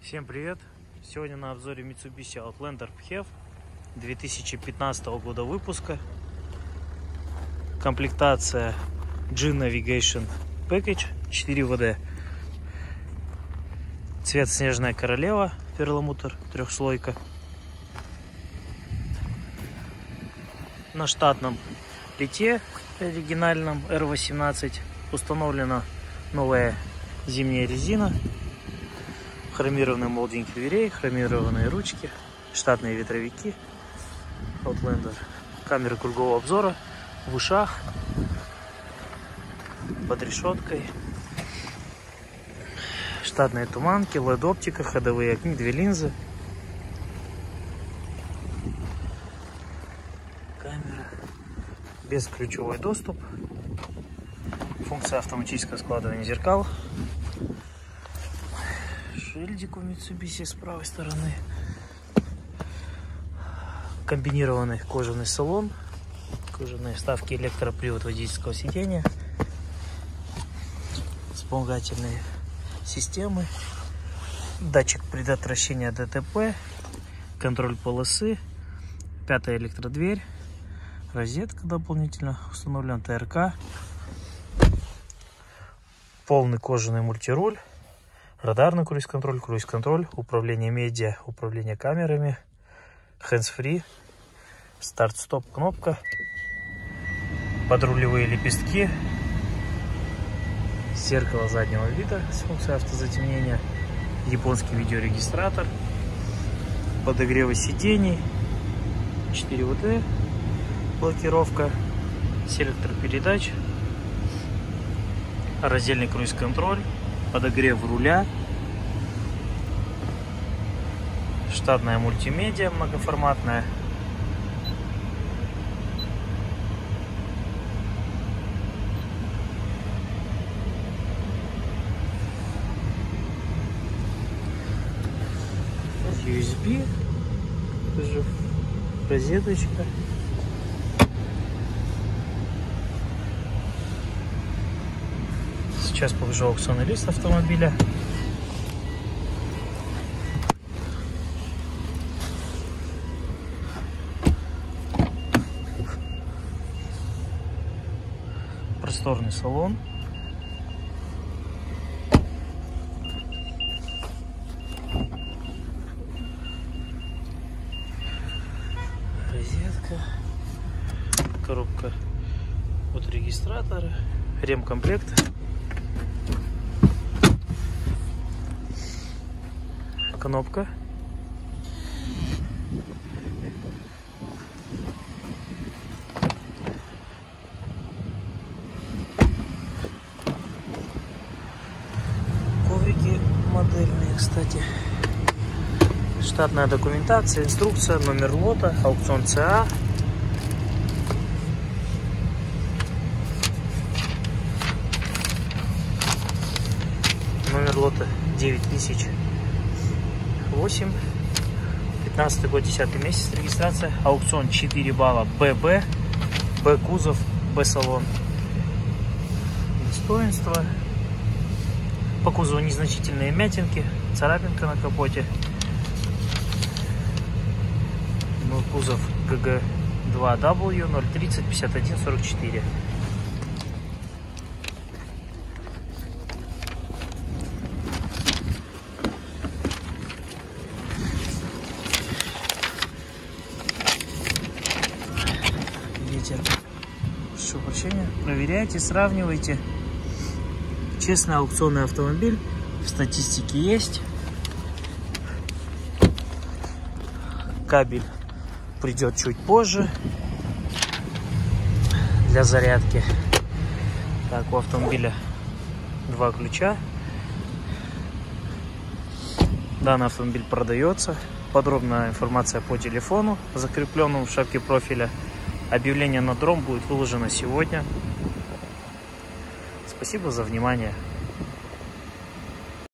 Всем привет! Сегодня на обзоре Mitsubishi Outlander PHEV 2015 года выпуска. Комплектация G-Navigation Package 4WD. Цвет Снежная Королева, перламутр, трехслойка. На штатном лите оригинальном R18 установлена новая зимняя резина. Хромированный молдинг дверей, хромированные ручки, штатные ветровики Outlander, камеры кругового обзора в ушах, под решеткой, штатные туманки, LED-оптика, ходовые окни, две линзы, камера, бесключевой доступ, функция автоматического складывания зеркал. Шильдик у Mitsubishi с правой стороны. Комбинированный кожаный салон. Кожаные вставки, электропривод водительского сидения. Вспомогательные системы. Датчик предотвращения ДТП. Контроль полосы. Пятая электродверь. Розетка дополнительно установлена. ТРК. Полный кожаный мультируль. Радарный круиз-контроль, управление медиа, управление камерами, hands-free, старт-стоп кнопка, подрулевые лепестки, зеркало заднего вида с функцией автозатемнения, японский видеорегистратор, подогревы сидений, 4WD, блокировка, селектор передач, раздельный круиз-контроль, подогрев руля, штатная мультимедиа многоформатная, USB, тоже розеточка. Сейчас покажу аукционный лист автомобиля. Просторный салон. Розетка. Коробка от регистратора. Ремкомплект. Кнопка. Коврики модельные, кстати. Штатная документация, инструкция, номер лота, аукцион ЦА. Номер лота 9008. 15 год, 10 месяц регистрация. Аукцион 4 балла. ББ. Б кузов. Б салон. Достоинства. По кузову незначительные вмятинки. Царапинка на капоте. Кузов ГГ2W 030 51 44. Прошу прощения. Проверяйте, сравнивайте. Честный аукционный автомобиль. В статистике есть. Кабель придет чуть позже для зарядки. Так, у автомобиля два ключа. Данный автомобиль продается. Подробная информация по телефону, закрепленному в шапке профиля. Объявление на дром будет выложено сегодня. Спасибо за внимание.